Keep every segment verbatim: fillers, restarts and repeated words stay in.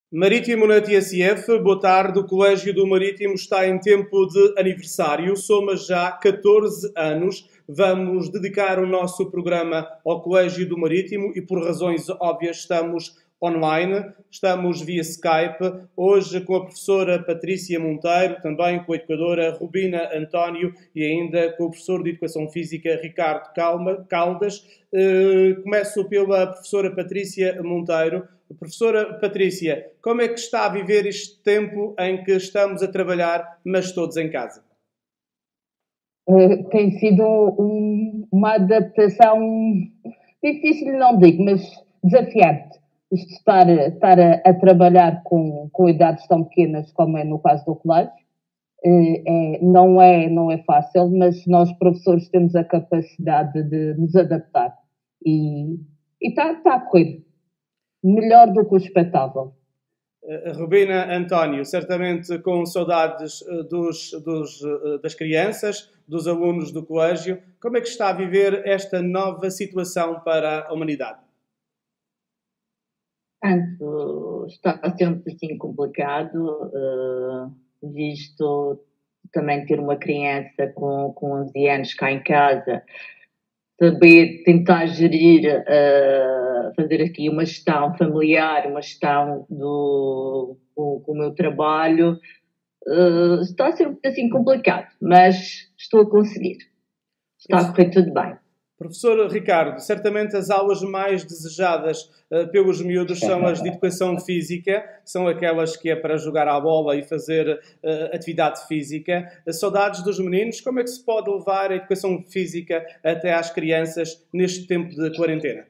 Marítimo na T S F, boa tarde. O Colégio do Marítimo está em tempo de aniversário, soma já catorze anos. Vamos dedicar o nosso programa ao Colégio do Marítimo e, por razões óbvias, estamos online, estamos via Skype, hoje com a professora Patrícia Monteiro, também com a educadora Rubina António e ainda com o professor de Educação Física Ricardo Caldas. Começo pela professora Patrícia Monteiro. Professora Patrícia, como é que está a viver este tempo em que estamos a trabalhar, mas todos em casa? Uh, tem sido um, uma adaptação difícil, não digo, mas desafiante. Isto estar, estar a, a trabalhar com, com idades tão pequenas como é no caso do colégio, uh, é, não, é, não é fácil, mas nós professores temos a capacidade de nos adaptar e está tá a correr melhor do que o expectável. Rubina António, certamente com saudades dos, dos, das crianças, dos alunos do colégio. Como é que está a viver esta nova situação para a humanidade? Portanto, está sempre assim complicado, visto também ter uma criança com, com onze anos cá em casa, saber tentar gerir, uh, fazer aqui uma gestão familiar, uma gestão do, com, com o meu trabalho, uh, está a ser assim complicado, mas estou a conseguir. Está a correr tudo bem. Professor Ricardo, certamente as aulas mais desejadas uh, pelos miúdos são as de Educação Física, são aquelas que é para jogar à bola e fazer uh, atividade física. As saudades dos meninos, como é que se pode levar a Educação Física até às crianças neste tempo de quarentena?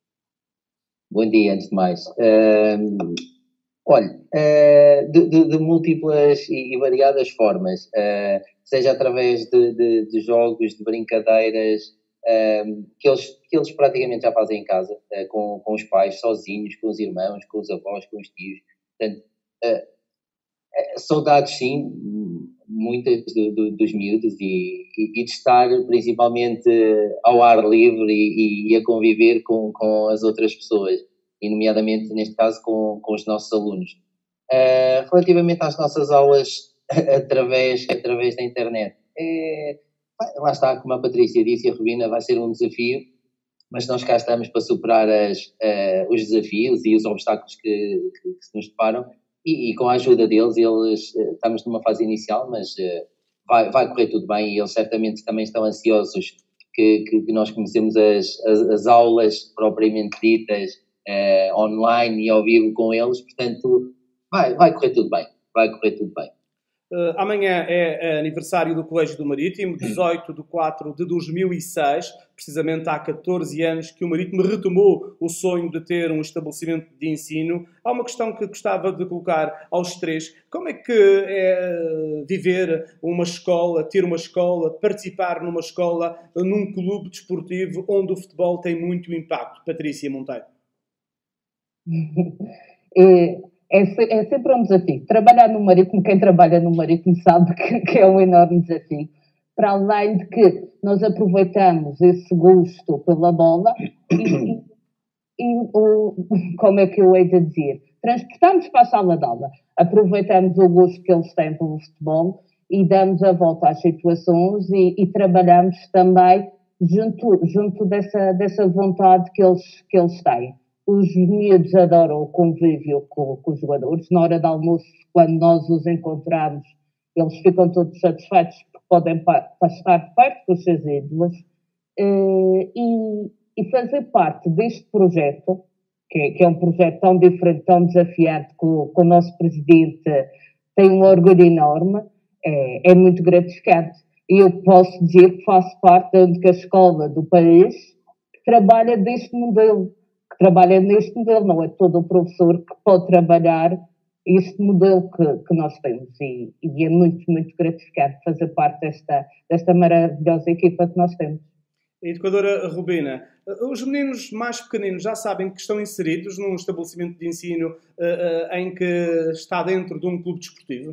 Bom dia, antes de mais. Uh, olha, uh, de, de, de múltiplas e variadas formas, uh, seja através de, de, de jogos, de brincadeiras, Um, que, eles, que eles praticamente já fazem em casa, uh, com, com os pais, sozinhos, com os irmãos, com os avós, com os tios. Portanto, uh, uh, saudades sim, muitas do, do, dos miúdos e, e, e de estar principalmente ao ar livre e, e a conviver com, com as outras pessoas, e nomeadamente neste caso com, com os nossos alunos. Uh, relativamente às nossas aulas através, através da internet, é... lá está, como a Patrícia disse e a Rubina, vai ser um desafio, mas nós cá estamos para superar as, uh, os desafios e os obstáculos que, que, que se nos deparam e, e com a ajuda deles, eles, uh, estamos numa fase inicial, mas uh, vai, vai correr tudo bem e eles certamente também estão ansiosos que, que, que nós comecemos as, as, as aulas propriamente ditas uh, online e ao vivo com eles, portanto vai, vai correr tudo bem, vai correr tudo bem. Uh, amanhã é aniversário do Colégio do Marítimo, dezoito de quatro de dois mil e seis, precisamente há catorze anos que o Marítimo retomou o sonho de ter um estabelecimento de ensino. Há uma questão que gostava de colocar aos três. Como é que é viver uma escola, ter uma escola, participar numa escola, num clube desportivo onde o futebol tem muito impacto? Patrícia Monteiro. é... É, é sempre um desafio. Trabalhar no Marítimo, quem trabalha no Marítimo sabe que, que é um enorme desafio. Para além de que nós aproveitamos esse gosto pela bola e, e, e o, como é que eu hei de dizer? Transportamos para a sala de aula, aproveitamos o gosto que eles têm pelo futebol e damos a volta às situações e, e trabalhamos também junto, junto dessa, dessa vontade que eles, que eles têm. Os miúdos adoram o convívio com, com os jogadores. Na hora do almoço, quando nós os encontramos, eles ficam todos satisfeitos porque podem pa- estar perto dos seus ídolos. E, e fazer parte deste projeto, que é, que é um projeto tão diferente, tão desafiante, que o, que o nosso presidente tem um orgulho enorme, é, é muito gratificante. E eu posso dizer que faço parte da única escola do país que trabalha deste modelo. que trabalha neste modelo, não é todo o professor que pode trabalhar este modelo que, que nós temos e, e é muito, muito gratificante fazer parte desta, desta maravilhosa equipa que nós temos. Educadora Rubina, os meninos mais pequeninos já sabem que estão inseridos num estabelecimento de ensino uh, uh, em que está dentro de um clube desportivo?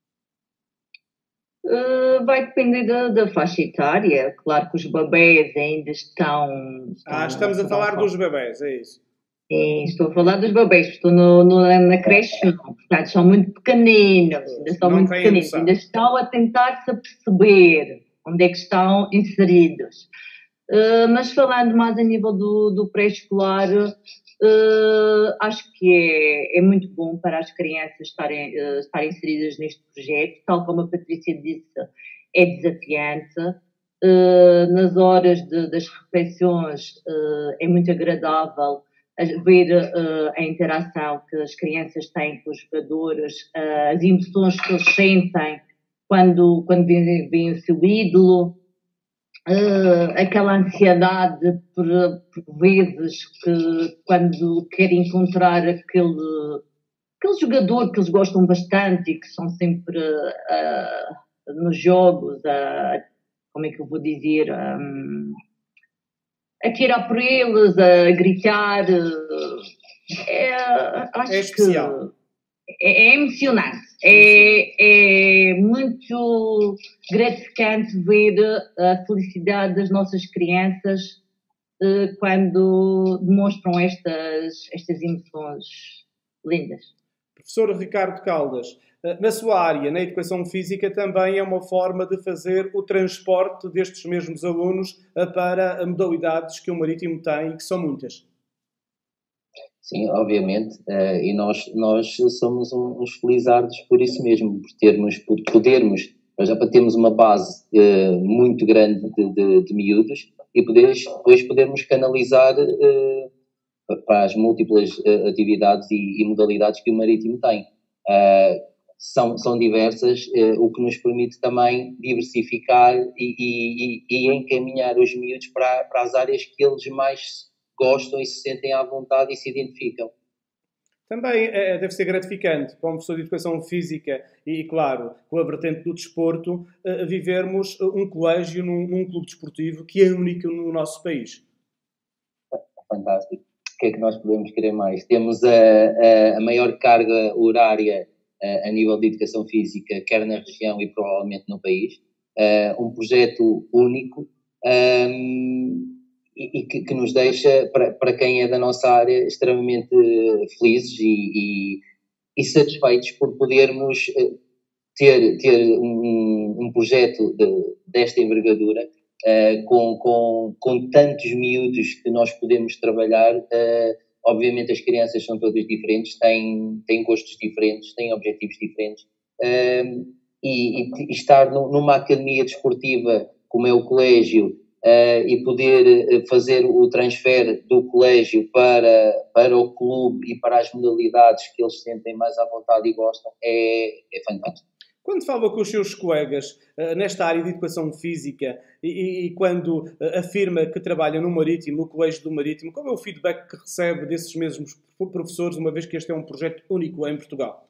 Uh, vai depender da, da faixa etária. Claro que os bebés ainda estão... estão ah, estamos a falar dos bebés, é isso? É, estou a falar dos bebês, estou no, no, na creche, não, portanto, são muito pequeninos, ainda são Não muito têm pequeninos, noção. ainda estão a tentar-se a perceber onde é que estão inseridos. Uh, mas falando mais a nível do, do pré-escolar, uh, acho que é, é muito bom para as crianças estarem, uh, estarem inseridas neste projeto, tal como a Patrícia disse, é desafiante. Uh, nas horas de, das refeições uh, é muito agradável ver uh, a interação que as crianças têm com os jogadores, uh, as emoções que eles sentem quando, quando veem, veem o seu ídolo, uh, aquela ansiedade por, por vezes que quando querem encontrar aquele, aquele jogador que eles gostam bastante e que são sempre uh, nos jogos, uh, como é que eu vou dizer... Um, a tirar por eles, a gritar, é, acho É especial. que é, é emocionante, é, é muito gratificante ver a felicidade das nossas crianças uh, quando demonstram estas, estas emoções lindas. Professor Ricardo Caldas, na sua área, na educação física, também é uma forma de fazer o transporte destes mesmos alunos para modalidades que o Marítimo tem e que são muitas. Sim, obviamente, e nós, nós somos uns felizardos por isso mesmo, por termos, por podermos, nós já temos uma base muito grande de, de, de miúdos e poderes, depois podermos canalizar para as múltiplas atividades e, e modalidades que o Marítimo tem. São, são diversas, o que nos permite também diversificar e, e, e encaminhar os miúdos para, para as áreas que eles mais gostam e se sentem à vontade e se identificam. Também é, deve ser gratificante, como professor de Educação Física e, claro, com a vertente do desporto, vivermos um colégio num, num clube desportivo que é único no nosso país. Fantástico. O que é que nós podemos querer mais? Temos a, a, a maior carga horária a, a nível de Educação Física, quer na região e provavelmente no país. Um projeto único. Um, E, e que, que nos deixa, para, para quem é da nossa área, extremamente felizes e, e, e satisfeitos por podermos ter, ter um, um projeto de, desta envergadura, uh, com, com, com tantos miúdos que nós podemos trabalhar. Uh, obviamente as crianças são todas diferentes, têm, têm gostos diferentes, têm objetivos diferentes, uh, e, e estar no, numa academia desportiva como é o colégio, Uh, e poder fazer o transfer do colégio para, para o clube e para as modalidades que eles sentem mais à vontade e gostam, é, é fantástico. Quando fala com os seus colegas uh, nesta área de Educação Física e, e, e quando uh, afirma que trabalha no Marítimo, no Colégio do Marítimo, qual é o feedback que recebe desses mesmos professores, uma vez que este é um projeto único em Portugal?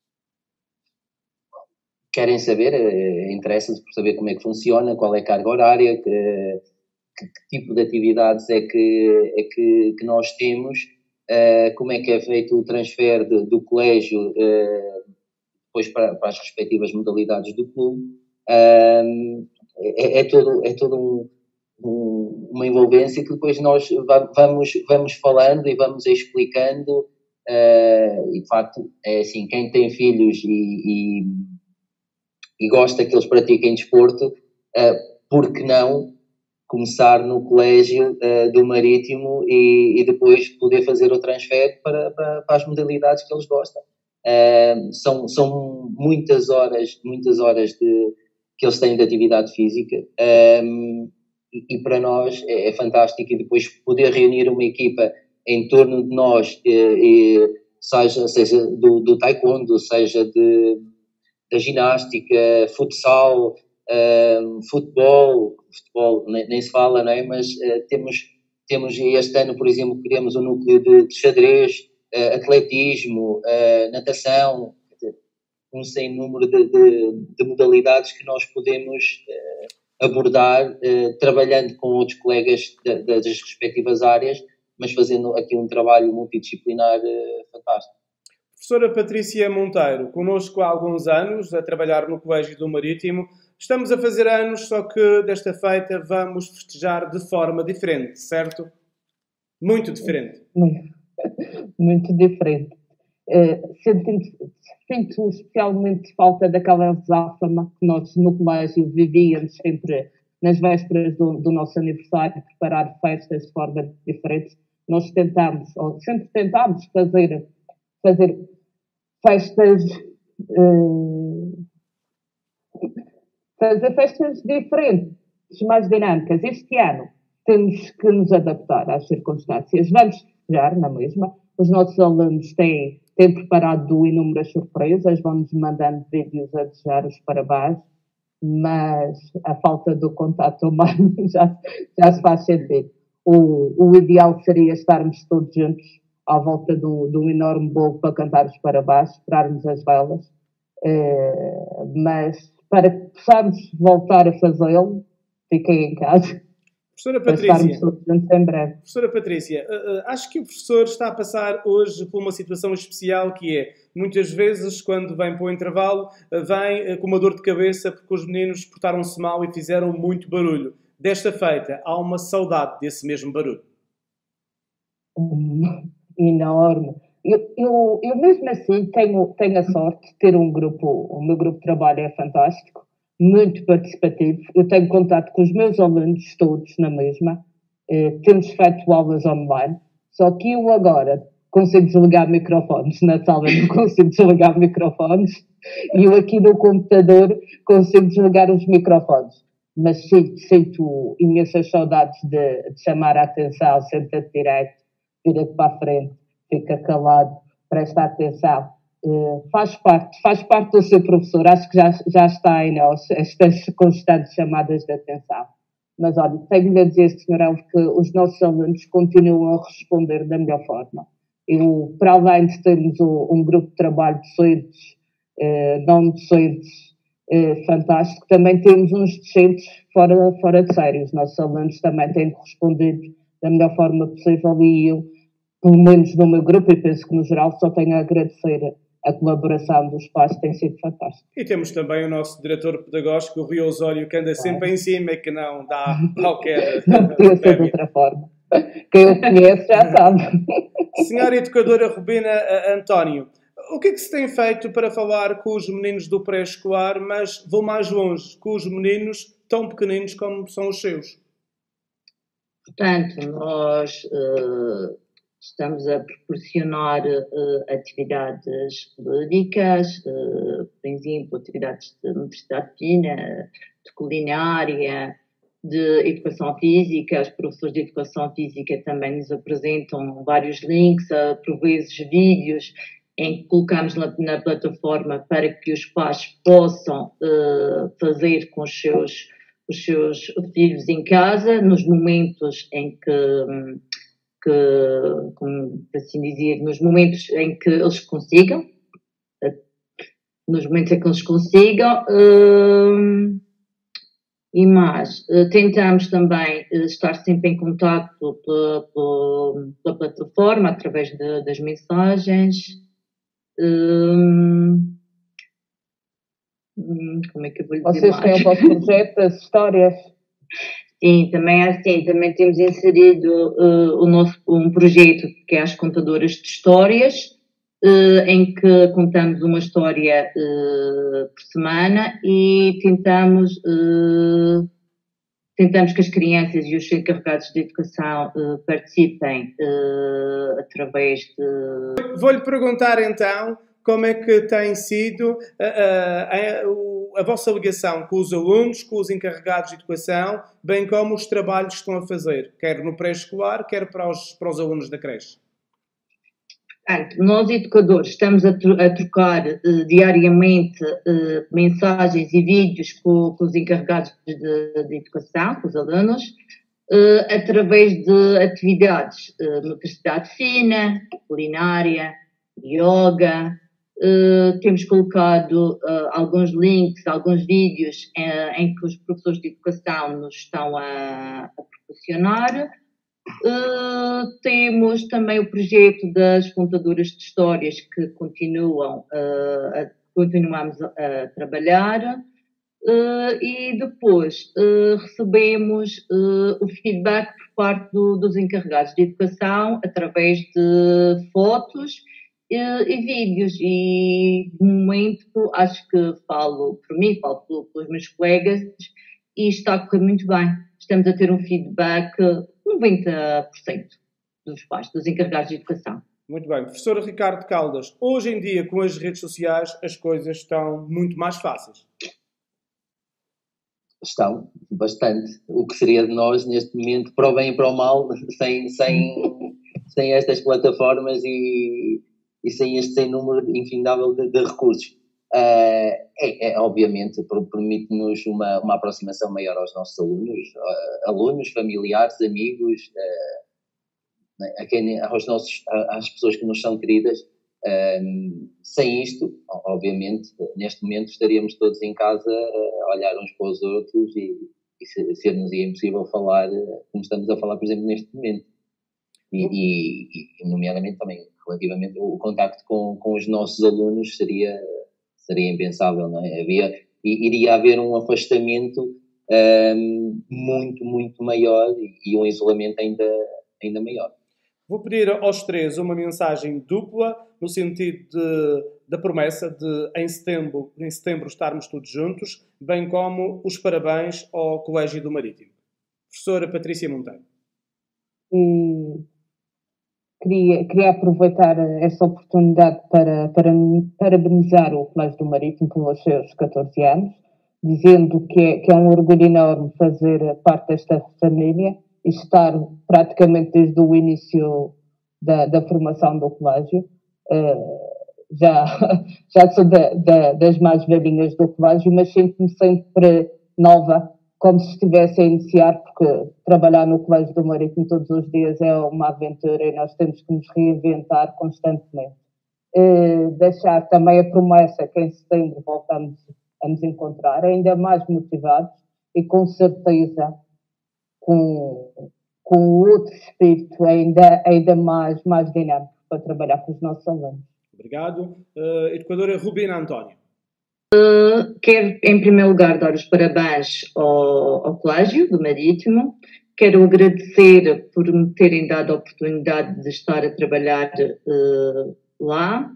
Querem saber, uh, interessa-se por saber como é que funciona, qual é a carga horária, que, que, que tipo de atividades é que, é que, que nós temos, uh, como é que é feito o transfer de, do colégio uh, depois para, para as respectivas modalidades do clube. Uh, é, é todo, é todo um, um, uma envolvência que depois nós vamos, vamos falando e vamos explicando, uh, e de facto é assim, quem tem filhos e, e e gosta que eles pratiquem desporto, uh, por que não começar no colégio uh, do Marítimo e, e depois poder fazer o transfer para, para, para as modalidades que eles gostam. Uh, são, são muitas horas, muitas horas de, que eles têm de atividade física, um, e, e para nós é, é fantástico, e depois poder reunir uma equipa em torno de nós, e, e, seja, seja do, do taekwondo, seja de da ginástica, futsal, uh, futebol, futebol nem, nem se fala, não é? Mas uh, temos, temos este ano, por exemplo, criamos um núcleo de, de xadrez, uh, atletismo, uh, natação, um sem número de, de, de modalidades que nós podemos uh, abordar, uh, trabalhando com outros colegas de, de, das respectivas áreas, mas fazendo aqui um trabalho multidisciplinar uh, fantástico. Professora Patrícia Monteiro, connosco há alguns anos, a trabalhar no Colégio do Marítimo. Estamos a fazer anos, só que desta feita vamos festejar de forma diferente, certo? Muito diferente. muito diferente. Uh, sinto, sinto especialmente falta daquela azáfama que nós no colégio vivíamos sempre nas vésperas do, do nosso aniversário, preparar festas de forma diferente. Nós tentamos, ou sempre tentámos fazer, fazer festas, uh, fazer festas diferentes, mais dinâmicas. Este ano temos que nos adaptar às circunstâncias. Vamos festejar na mesma. Os nossos alunos têm, têm preparado inúmeras surpresas, vão-nos mandando vídeos a desejar os parabéns, mas a falta do contato humano já, já se faz sentir. O, o ideal seria estarmos todos juntos à volta de um, de um enorme bolo para cantar os parabéns, esperarmos as velas, uh, mas para que possamos voltar a fazê-lo, fiquem em casa. Professora Patrícia, em breve. Professora Patrícia, uh, uh, acho que o professor está a passar hoje por uma situação especial que é, muitas vezes, quando vem para o intervalo, uh, vem uh, com uma dor de cabeça porque os meninos portaram-se mal e fizeram muito barulho. Desta feita, há uma saudade desse mesmo barulho. Hum, enorme. Eu, eu, eu mesmo assim tenho, tenho a sorte de ter um grupo, o meu grupo de trabalho é fantástico, muito participativo. Eu tenho contato com os meus alunos todos na mesma. Eh, temos feito aulas online, só que eu agora consigo desligar microfones. Na sala não consigo desligar microfones e eu aqui no computador consigo desligar os microfones. Mas sinto, sinto imensas saudades de, de chamar a atenção, senta-te direito, vira-te para a frente, fica calado, presta atenção. Uh, faz parte, faz parte do seu professor, acho que já, já está em nós, estas constantes chamadas de atenção. Mas olha, tenho-lhe a dizer, senhor Elvio, que os nossos alunos continuam a responder da melhor forma. Eu, para além de termos um, um grupo de trabalho de docentes, uh, não docentes, uh, fantástico, também temos uns docentes fora, fora de série. Os nossos alunos também têm respondido da melhor forma possível e eu, pelo menos no meu grupo, e penso que no geral, só tenho a agradecer a colaboração dos pais, tem sido fantástica. E temos também o nosso diretor pedagógico, o Rui Osório, que anda sempre em cima e que não dá qualquer... Não podia ser de outra forma. Quem o conhece já sabe. Senhora Educadora Rubina António, o que é que se tem feito para falar com os meninos do pré-escolar, mas vou mais longe, com os meninos tão pequeninos como são os seus? Portanto, nós... Uh... Estamos a proporcionar uh, atividades lúdicas, uh, por exemplo, atividades de motricidade fina, de culinária, de educação física. Os professores de educação física também nos apresentam vários links, uh, por vezes vídeos, em que colocamos na, na plataforma para que os pais possam uh, fazer com os seus, os seus filhos em casa, nos momentos em que... Um, que, como assim dizer, nos momentos em que eles consigam, nos momentos em que eles consigam, uh, e mais, uh, tentamos também uh, estar sempre em contato pela, pela, pela plataforma, através de, das mensagens. Uh, como é que eu vou dizer Vocês mais? têm o vosso projeto, as histórias? Sim, também é assim, também temos inserido uh, o nosso, um projeto que é as contadoras de histórias, uh, em que contamos uma história uh, por semana e tentamos, uh, tentamos que as crianças e os encarregados de educação uh, participem uh, através de... Vou-lhe perguntar então como é que tem sido uh, uh, a, a vossa ligação com os alunos, com os encarregados de educação, bem como os trabalhos que estão a fazer, quer no pré-escolar, quer para os, para os alunos da creche. Portanto, nós educadores estamos a, a trocar uh, diariamente uh, mensagens e vídeos com, com os encarregados de, de educação, com os alunos, uh, através de atividades uh, motricidade fina, culinária, yoga. Uh, temos colocado uh, alguns links, alguns vídeos uh, em que os professores de educação nos estão a, a proporcionar. Uh, temos também o projeto das contadoras de histórias que continuam, uh, a, continuamos a, a trabalhar. Uh, e depois uh, recebemos uh, o feedback por parte do, dos encarregados de educação através de fotos uh, e vídeos. E, de momento, acho que falo por mim, falo pelos meus colegas, e está a correr muito bem. Estamos a ter um feedback noventa por cento dos pais, dos encarregados de educação. Muito bem. Professora Ricardo Caldas, hoje em dia, com as redes sociais, as coisas estão muito mais fáceis. Estão, bastante. O que seria de nós, neste momento, para o bem e para o mal, sem, sem, sem estas plataformas e, e sem este sem número infindável de, de recursos. Uh, é, é, obviamente, permite-nos uma, uma aproximação maior aos nossos alunos, uh, alunos, familiares, amigos, uh, a quem, aos nossos, às pessoas que nos são queridas. Um, sem isto, obviamente, neste momento estaríamos todos em casa a olhar uns para os outros e, e ser-nos impossível falar como estamos a falar, por exemplo, neste momento. E, e, e nomeadamente também, relativamente, o contacto com, com os nossos alunos seria, seria impensável, não é? Havia, iria haver um afastamento um, muito, muito maior e um isolamento ainda, ainda maior. Vou pedir aos três uma mensagem dupla, no sentido de, da promessa de, em setembro, em setembro, estarmos todos juntos, bem como os parabéns ao Colégio do Marítimo. Professora Patrícia Monteiro. E queria, queria aproveitar essa oportunidade para, para parabenizar o Colégio do Marítimo pelos seus catorze anos, dizendo que é, que é um orgulho enorme fazer parte desta família e estar praticamente desde o início da, da formação do colégio. Uh, já, já sou da, da, das mais velhinhas do colégio, mas sinto-me sempre nova, como se estivesse a iniciar, porque trabalhar no Colégio do Marítimo todos os dias é uma aventura e nós temos que nos reinventar constantemente. Uh, deixar também a promessa que em setembro voltamos a nos encontrar, ainda mais motivados e com certeza com, com outro espírito ainda, ainda mais, mais dinâmico para trabalhar com os nossos alunos. Obrigado. Uh, educadora Rubina António. Uh, quero, em primeiro lugar, dar os parabéns ao, ao Colégio do Marítimo. Quero agradecer por me terem dado a oportunidade de estar a trabalhar uh, lá.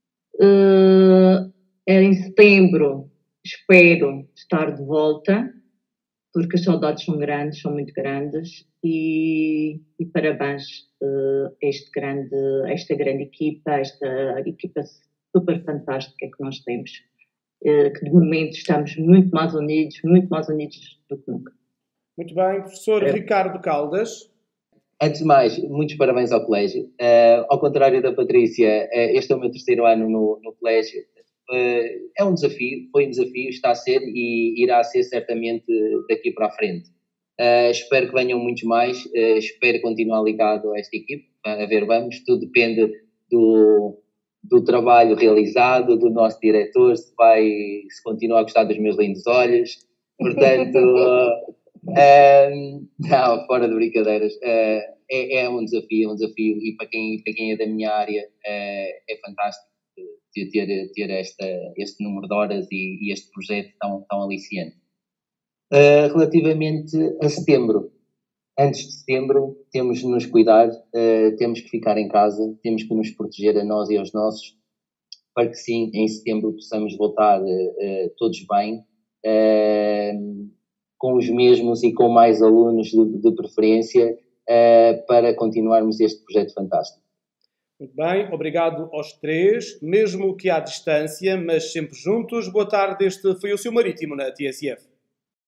Uh, em setembro espero estar de volta, porque as saudades são grandes, são muito grandes, e, e parabéns uh, a este grande, esta grande equipa, esta equipa super fantástica que nós temos, uh, que de momento estamos muito mais unidos, muito mais unidos do que nunca. Muito bem, professor é. Ricardo Caldas. Antes de mais, muitos parabéns ao colégio. Uh, ao contrário da Patrícia, uh, este é o meu terceiro ano no, no colégio. Uh, é um desafio, foi um desafio, está a ser e irá ser certamente daqui para a frente. Uh, espero que venham muitos mais, uh, espero continuar ligado a esta equipe, a ver, vamos, tudo depende do, do trabalho realizado, do nosso diretor, se vai, se continua a gostar dos meus lindos olhos, portanto, uh, uh, não, fora de brincadeiras, uh, é, é um desafio, é um desafio e para quem, para quem é da minha área uh, é fantástico de ter, ter esta, este número de horas e, e este projeto tão, tão aliciante. Uh, relativamente a setembro, antes de setembro temos de nos cuidar, uh, temos que ficar em casa, temos que nos proteger a nós e aos nossos, para que sim, em setembro possamos voltar uh, uh, todos bem, uh, com os mesmos e com mais alunos de, de preferência, uh, para continuarmos este projeto fantástico. Muito bem, obrigado aos três, mesmo que à distância, mas sempre juntos. Boa tarde, este foi o seu Marítimo na T S F.